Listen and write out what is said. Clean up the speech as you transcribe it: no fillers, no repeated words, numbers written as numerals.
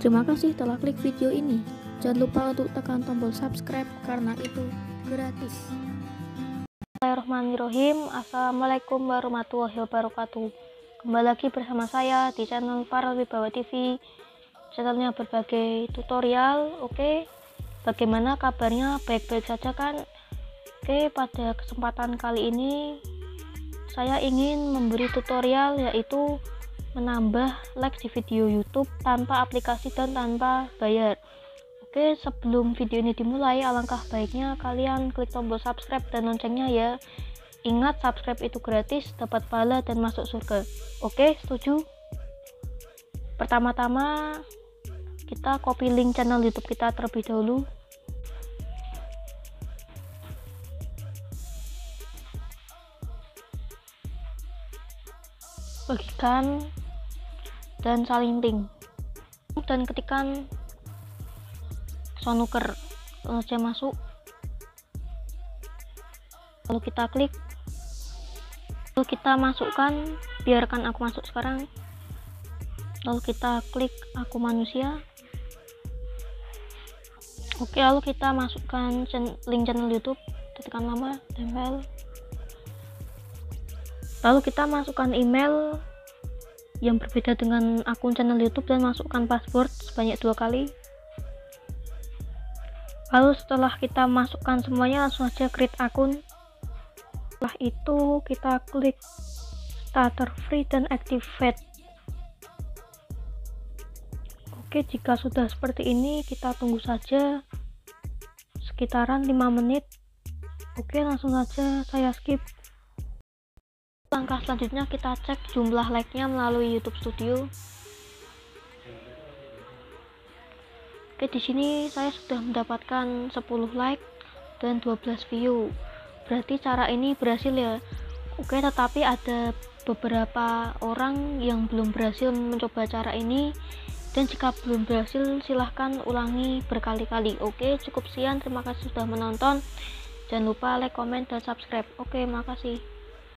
Terima kasih telah klik video ini. Jangan lupa untuk tekan tombol subscribe karena itu gratis. Bismillahirrahmanirrahim. Assalamualaikum warahmatullahi wabarakatuh. Kembali lagi bersama saya di channel Farel Wibawa TV. Channelnya berbagai tutorial. Oke, bagaimana kabarnya? Baik-baik saja kan? Oke, pada kesempatan kali ini saya ingin memberi tutorial, yaitu menambah like di video YouTube tanpa aplikasi dan tanpa bayar. Oke, sebelum video ini dimulai, alangkah baiknya kalian klik tombol subscribe dan loncengnya ya. Ingat, subscribe itu gratis, dapat pahala dan masuk surga. Oke, setuju? Pertama-tama kita copy link channel YouTube kita terlebih dahulu. Bagikan dan salin link, dan ketikkan Sonuker, saja masuk, lalu kita klik, lalu kita masukkan, biarkan aku masuk sekarang, lalu kita klik aku manusia. Oke, lalu kita masukkan link channel YouTube, tekan nama, tempel, lalu kita masukkan email yang berbeda dengan akun channel YouTube dan masukkan password sebanyak 2 kali. Lalu setelah kita masukkan semuanya, langsung saja create akun. Setelah itu kita klik starter free dan activate. Oke, jika sudah seperti ini kita tunggu saja sekitaran 5 menit. Oke, langsung saja saya skip. Langkah selanjutnya kita cek jumlah like-nya melalui YouTube Studio. Oke, di sini saya sudah mendapatkan 10 like dan 12 view. Berarti cara ini berhasil ya. Oke, tetapi ada beberapa orang yang belum berhasil mencoba cara ini, dan jika belum berhasil silahkan ulangi berkali-kali. Oke, cukup sekian. Terima kasih sudah menonton. Jangan lupa like, comment, dan subscribe. Oke, makasih.